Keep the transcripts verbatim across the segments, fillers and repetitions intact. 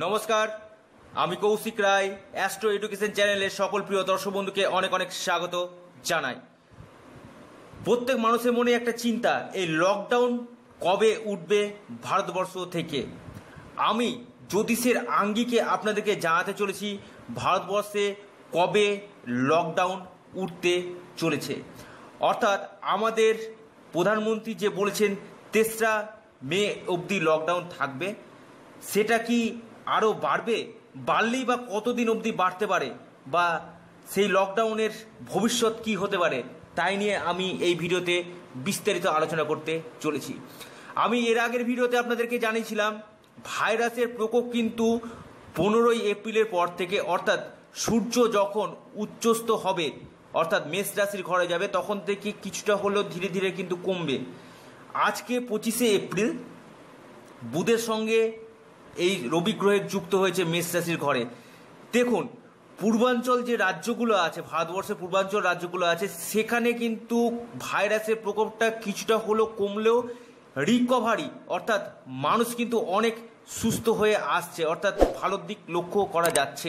নমস্কার, আমি কৌশিক রায় astro education চ্যানেলের সকল প্রিয় দর্শক বন্ধুকে অনেক অনেক স্বাগত জানাই। প্রত্যেক মানুষের মনে একটা চিন্তা, এই লকডাউন কবে উঠবে ভারতবর্ষ থেকে। আমি জ্যোতিষের আঙ্গিকে আপনাদেরকে জানাতে চলেছি ভারতবর্ষে কবে লকডাউন উঠতে চলেছে। অর্থাৎ আমাদের প্রধানমন্ত্রী যে বলেছেন তেসরা মে অবধি লকডাউন থাকবে, সেটা কি আরও বাড়বে? বাড়লেই বা কতদিন অবধি বাড়তে পারে, বা সেই লকডাউনের ভবিষ্যৎ কি হতে পারে, তাই নিয়ে আমি এই ভিডিওতে বিস্তারিত আলোচনা করতে চলেছি। আমি এর আগের ভিডিওতে আপনাদেরকে জানিয়েছিলাম ভাইরাসের প্রকোপ কিন্তু পনেরোই এপ্রিলের পর থেকে, অর্থাৎ সূর্য যখন উচ্চস্থ হবে অর্থাৎ মেষ রাশির ঘরে যাবে, তখন থেকে কিছুটা হলেও ধীরে ধীরে কিন্তু কমবে। আজকে পঁচিশে এপ্রিল, বুধের সঙ্গে এই রবি গ্রহের যুক্ত হয়েছে মেষ রাশির ঘরে। দেখুন, পূর্বাঞ্চল যে রাজ্যগুলো আছে, ভারতবর্ষের পূর্বাঞ্চল রাজ্যগুলো আছে, সেখানে কিন্তু ভাইরাসের প্রকোপটা কিছুটা হলেও কমলেও রিকভারি অর্থাৎ মানুষ কিন্তু অনেক সুস্থ হয়ে আসছে, অর্থাৎ ভালো দিক লক্ষ্য করা যাচ্ছে।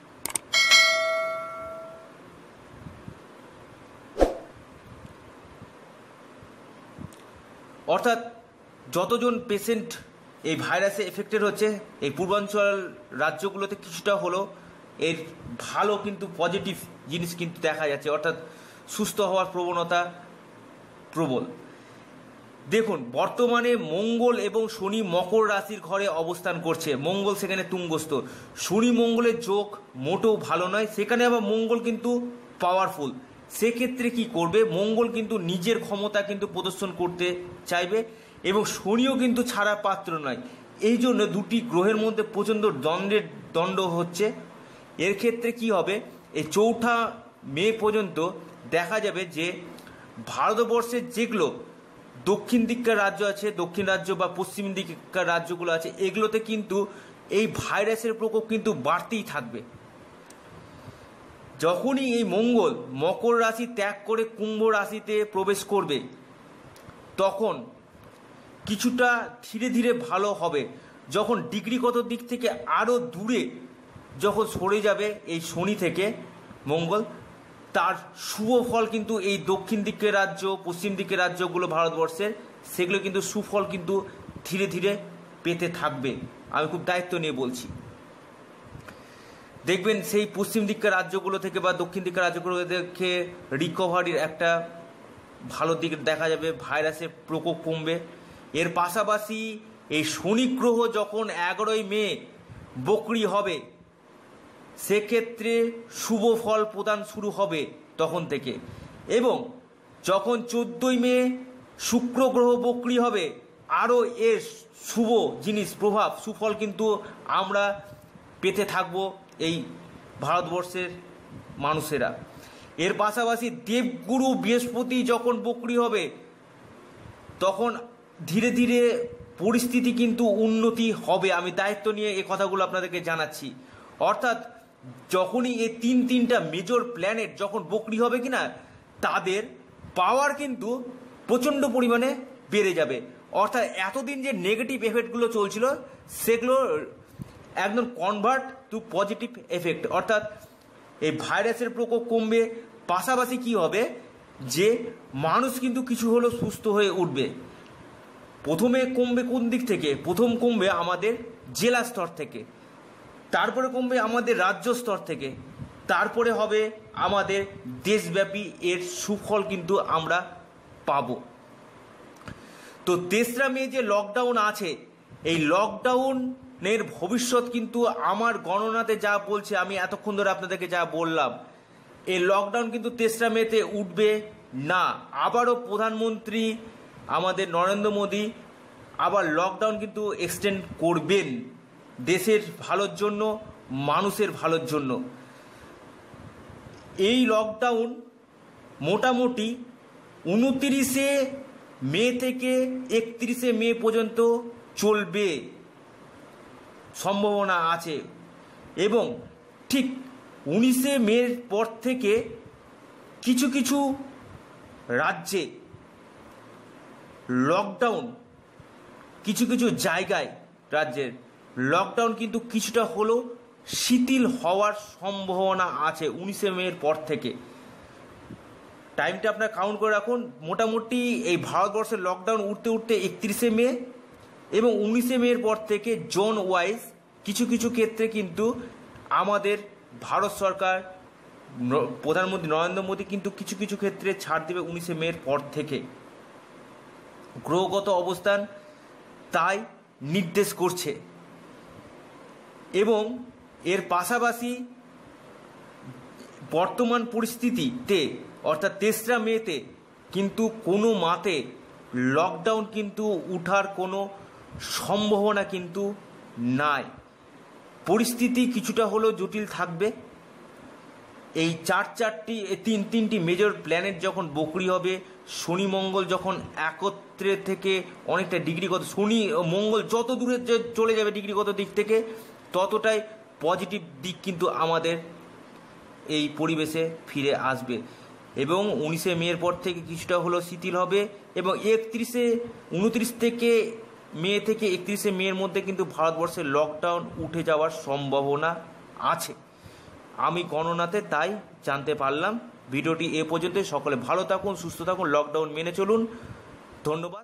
অর্থাৎ যতজন পেশেন্ট এই ভাইরাসে এফেক্টেড হচ্ছে, এই পূর্বাঞ্চল রাজ্যগুলোতে কিছুটা হলো এর ভালো কিন্তু পজিটিভ জিনিস কিন্তু দেখা যাচ্ছে, অর্থাৎ সুস্থ হওয়ার প্রবণতা প্রবল। দেখুন, বর্তমানে মঙ্গল এবং শনি মকর রাশির ঘরে অবস্থান করছে। মঙ্গল সেখানে তুঙ্গস্থ। শনি মঙ্গলের যোগ মোটেও ভালো নয়, সেখানে আবার মঙ্গল কিন্তু পাওয়ারফুল। সেক্ষেত্রে কি করবে, মঙ্গল কিন্তু নিজের ক্ষমতা কিন্তু প্রদর্শন করতে চাইবে এবং শনিও কিন্তু ছাড়া পাত্র নয়। এই জন্য দুটি গ্রহের মধ্যে প্রচণ্ড দ্বন্দ্বের দণ্ড হচ্ছে। এর ক্ষেত্রে কি হবে, এই চৌঠা মে পর্যন্ত দেখা যাবে যে ভারতবর্ষের যেগুলো দক্ষিণ দিককার রাজ্য আছে, দক্ষিণ রাজ্য বা পশ্চিম দিককার রাজ্যগুলো আছে, এগুলোতে কিন্তু এই ভাইরাসের প্রকোপ কিন্তু বাড়তেই থাকবে। যখনই এই মঙ্গল মকর রাশি ত্যাগ করে কুম্ভ রাশিতে প্রবেশ করবে, তখন কিছুটা ধীরে ধীরে ভালো হবে। যখন ডিগ্রিগত দিক থেকে আরও দূরে যখন সরে যাবে এই শনি থেকে মঙ্গল, তার শুভ ফল কিন্তু এই দক্ষিণ দিকের রাজ্য, পশ্চিম দিকের রাজ্যগুলো ভারতবর্ষের, সেগুলো কিন্তু সুফল কিন্তু ধীরে ধীরে পেতে থাকবে। আমি খুব দায়িত্ব নিয়ে বলছি। দেখবেন সেই পশ্চিম দিকের রাজ্যগুলো থেকে বা দক্ষিণ দিকের রাজ্যগুলো থেকে রিকভারির একটা ভালো দিক দেখা যাবে, ভাইরাসের প্রকোপ কমবে। এর পাশাপাশি এই শনি গ্রহ যখন এগারোই মে বকরি হবে, সেক্ষেত্রে শুভ ফল প্রদান শুরু হবে তখন থেকে। এবং যখন চোদ্দোই মে শুক্র গ্রহ বকরি হবে, আরও এর শুভ জিনিস প্রভাব সুফল কিন্তু আমরা পেতে থাকব এই ভারতবর্ষের মানুষেরা। এর পাশাপাশি দেবগুরু বৃহস্পতি যখন বকরি হবে, তখন ধীরে ধীরে পরিস্থিতি কিন্তু উন্নতি হবে। আমি দায়িত্ব নিয়ে এই কথাগুলো আপনাদেরকে জানাচ্ছি। অর্থাৎ যখনই এই তিন তিনটা মেজর প্ল্যানেট যখন বকরি হবে কিনা, তাদের পাওয়ার কিন্তু প্রচণ্ড পরিমাণে বেড়ে যাবে। অর্থাৎ এতদিন যে নেগেটিভ এফেক্টগুলো চলছিল, সেগুলো একদম কনভার্ট টু পজিটিভ এফেক্ট। অর্থাৎ এই ভাইরাসের প্রকোপ কমবে, পাশাপাশি কি হবে যে মানুষ কিন্তু কিছু হলেও সুস্থ হয়ে উঠবে। প্রথমে কমবে কোন দিক থেকে? প্রথম কমবে আমাদের জেলা স্তর থেকে, তারপরে কমবে আমাদের রাজ্য স্তর থেকে, তারপরে হবে আমাদের দেশব্যাপী এর সুফল কিন্তু আমরা পাব। তো তেসরা মে যে লকডাউন আছে, এই লকডাউনের ভবিষ্যৎ কিন্তু আমার গণনাতে যা বলছে, আমি এতক্ষণ ধরে আপনাদেরকে যা বললাম, এই লকডাউন কিন্তু তেসরা মেতে উঠবে না। আবারও প্রধানমন্ত্রী আমাদের নরেন্দ্র মোদী আবার লকডাউন কিন্তু এক্সটেন্ড করবেন দেশের ভালোর জন্য, মানুষের ভালোর জন্য। এই লকডাউন মোটামুটি উনতিরিশে মে থেকে একত্রিশে মে পর্যন্ত চলবে সম্ভাবনা আছে। এবং ঠিক উনিশে মের পর থেকে কিছু কিছু রাজ্যে লকডাউন, কিছু কিছু জায়গায় রাজ্যের লকডাউন কিন্তু কিছুটা হলেও শিথিল হওয়ার সম্ভাবনা আছে উনিশে মের পর থেকে। টাইমটা আপনার কাউন্ট করে রাখুন। মোটামুটি এই ভারতবর্ষের লকডাউন উঠতে উঠতে একত্রিশে মে এবং উনিশে মের পর থেকে জোন ওয়াইজ কিছু কিছু ক্ষেত্রে কিন্তু আমাদের ভারত সরকার, প্রধানমন্ত্রী নরেন্দ্র মোদী কিন্তু কিছু কিছু ক্ষেত্রে ছাড় দেবে উনিশে মের পর থেকে। গ্রহগত অবস্থান তাই নির্দেশ করছে এবং এর পাশাপাশি বর্তমান পরিস্থিতিতে অর্থাৎ তেসরা মেতে কিন্তু কোনো মাতে লকডাউন কিন্তু উঠার কোনো সম্ভাবনা কিন্তু নাই। পরিস্থিতি কিছুটা হলেও জটিল থাকবে। এই চার চারটি তিন তিনটি মেজর প্ল্যানেট যখন বকরি হবে, শনি মঙ্গল যখন একত্রে থেকে অনেকটা ডিগ্রিগত, শনি মঙ্গল যত দূরে চলে যাবে ডিগ্রিগত দিক থেকে ততটাই পজিটিভ দিক কিন্তু আমাদের এই পরিবেশে ফিরে আসবে এবং উনিশে মের পর থেকে কিছুটা হলেও শিথিল হবে এবং একত্রিশে উনত্রিশ থেকে মে থেকে একত্রিশে মের মধ্যে কিন্তু ভারতবর্ষের লকডাউন উঠে যাওয়ার সম্ভাবনা আছে। আমি গণনাতে তাই জানতে পারলাম। ভিডিওটি এ পর্যন্ত। সকলে ভালো থাকুন, সুস্থ থাকুন, লকডাউন মেনে চলুন। ধন্যবাদ।